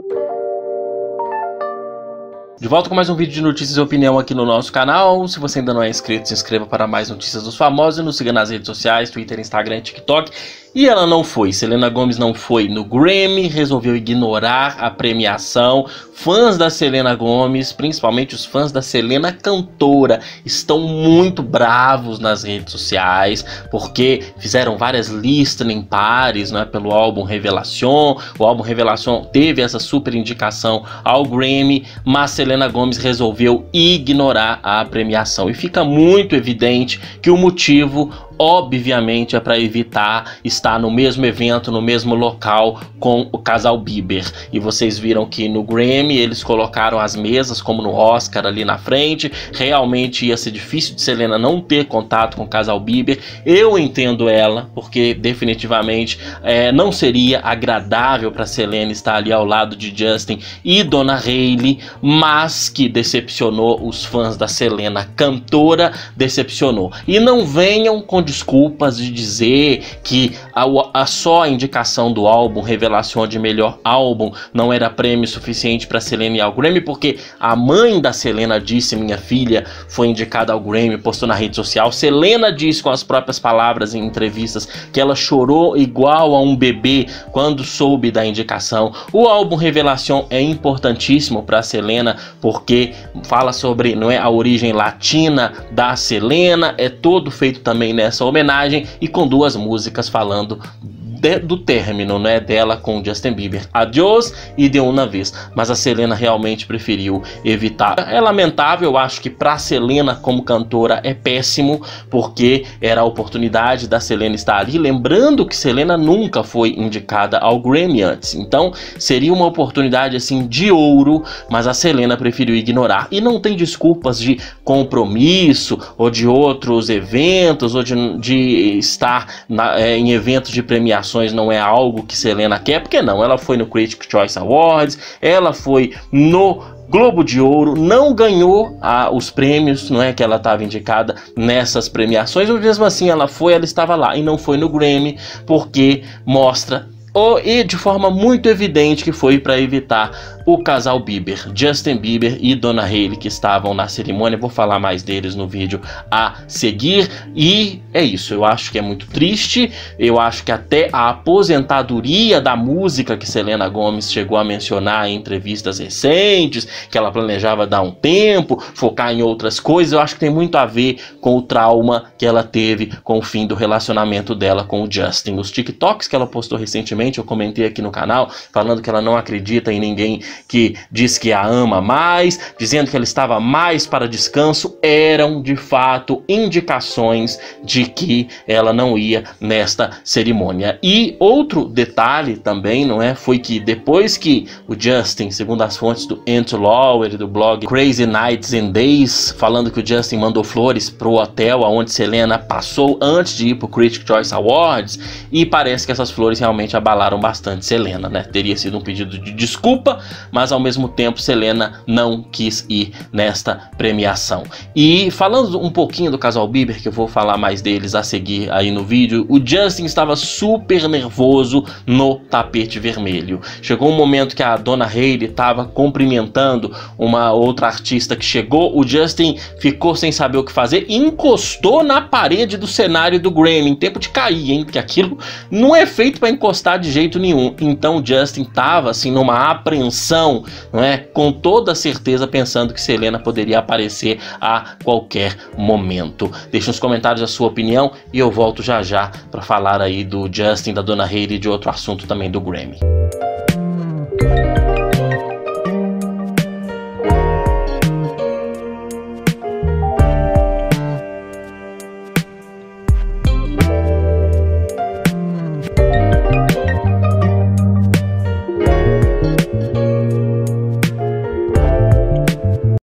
De volta com mais um vídeo de notícias e opinião aqui no nosso canal. Se você ainda não é inscrito, se inscreva para mais notícias dos famosos e nos siga nas redes sociais, Twitter, Instagram e TikTok. E ela não foi, Selena Gomez não foi no Grammy, resolveu ignorar a premiação. Fãs da Selena Gomez, principalmente os fãs da Selena cantora, estão muito bravos nas redes sociais, porque fizeram várias listening parties, né, pelo álbum Révélation. O álbum Révélation teve essa super indicação ao Grammy, mas Selena Gomez resolveu ignorar a premiação. E fica muito evidente que o motivo, obviamente, é para evitar estar no mesmo evento, no mesmo local com o casal Bieber. E vocês viram que no Grammy eles colocaram as mesas como no Oscar ali na frente. Realmente ia ser difícil de Selena não ter contato com o casal Bieber. Eu entendo ela, porque definitivamente não seria agradável para Selena estar ali ao lado de Justin e Dona Hailey, mas que decepcionou os fãs da Selena cantora, decepcionou. E não venham com desculpas de dizer que só a indicação do álbum Révélation de melhor álbum não era prêmio suficiente para Selena ir ao Grammy, porque a mãe da Selena disse: minha filha foi indicada ao Grammy, postou na rede social. Selena disse com as próprias palavras em entrevistas que ela chorou igual a um bebê quando soube da indicação. O álbum Révélation é importantíssimo para Selena, porque fala sobre, não é, a origem latina da Selena, é todo feito também nessa homenagem e com duas músicas falando do término, né, dela com Justin Bieber, Adiós e De Una Vez. Mas a Selena realmente preferiu evitar. É lamentável, eu acho que pra Selena como cantora é péssimo, porque era a oportunidade da Selena estar ali. Lembrando que Selena nunca foi indicada ao Grammy antes, então seria uma oportunidade assim de ouro, mas a Selena preferiu ignorar. E não tem desculpas de compromisso ou de outros eventos ou de estar em eventos de premiação. Não é algo que Selena quer, porque não, ela foi no Critics' Choice Awards, ela foi no Globo de Ouro, não ganhou os prêmios, não é, que ela estava indicada nessas premiações, mas mesmo assim ela estava lá, e não foi no Grammy, porque mostra e de forma muito evidente que foi para evitar o casal Bieber, Justin Bieber e Dona Hailey, que estavam na cerimônia. Vou falar mais deles no vídeo a seguir. E é isso, eu acho que é muito triste. Eu acho que até a aposentadoria da música, que Selena Gomez chegou a mencionar em entrevistas recentes, que ela planejava dar um tempo, focar em outras coisas, eu acho que tem muito a ver com o trauma que ela teve com o fim do relacionamento dela com o Justin. Os TikToks que ela postou recentemente, eu comentei aqui no canal, falando que ela não acredita em ninguém que diz que a ama mais, dizendo que ela estava mais para descanso, eram de fato indicações de que ela não ia nesta cerimônia. E outro detalhe também, não é, foi que depois que o Justin, segundo as fontes do Ant Lower e do blog Crazy Nights and Days, falando que o Justin mandou flores pro hotel onde Selena passou antes de ir pro Critics' Choice Awards, e parece que essas flores realmente abalaram bastante Selena, né? Teria sido um pedido de desculpa, mas ao mesmo tempo Selena não quis ir nesta premiação. E falando um pouquinho do casal Bieber, que eu vou falar mais deles a seguir aí no vídeo, o Justin estava super nervoso no tapete vermelho. Chegou um momento que a Dona Hailey estava cumprimentando uma outra artista que chegou, o Justin ficou sem saber o que fazer e encostou na parede do cenário do Grammy, em tempo de cair, hein? Porque aquilo não é feito para encostar de jeito nenhum. Então o Justin estava assim numa apreensão, não é? Com toda certeza pensando que Selena poderia aparecer a qualquer momento. Deixe nos comentários a sua opinião e eu volto já já para falar aí do Justin, da Dona Hailey e de outro assunto também do Grammy.